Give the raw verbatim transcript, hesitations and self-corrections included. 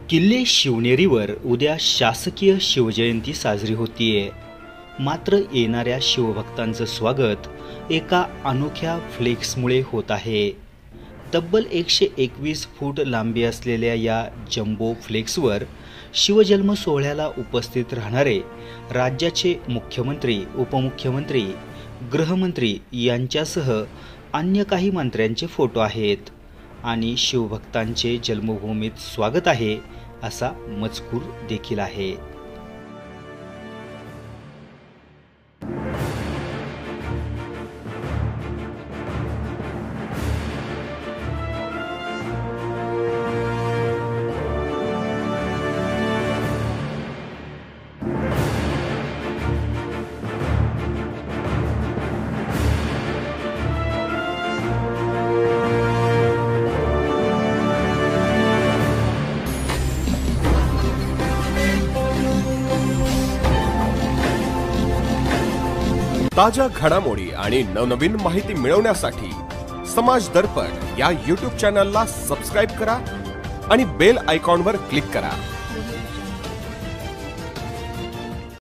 किल्ले शिवनेरीवर उद्या शासकीय शिवजयंती साजरी होतीये. मात्र येणाऱ्या शिवभक्तांचं स्वागत एका अनोख्या फ्लेक्समुळे होत आहे. तब्बल एकशे एकवीस फूट लांबी असलेल्या या जम्बो फ्लेक्सवर शिवजन्म सोहळ्याला उपस्थित राहणारे राज्याचे मुख्यमंत्री, उपमुख्यमंत्री, गृहमंत्री यांच्यासह अन्य काही मंत्र्यांचे फोटो आहेत आणि शिवभक्तांचे जन्मभूमीत स्वागत आहे असा मजकूर देखील आहे. ताज्या घडामोडी आणि नवनवीन माहिती मिळवण्यासाठी समाज दर्पण या यूट्यूब चॅनलला सबस्क्राइब करा आणि बेल आयकॉनवर क्लिक करा.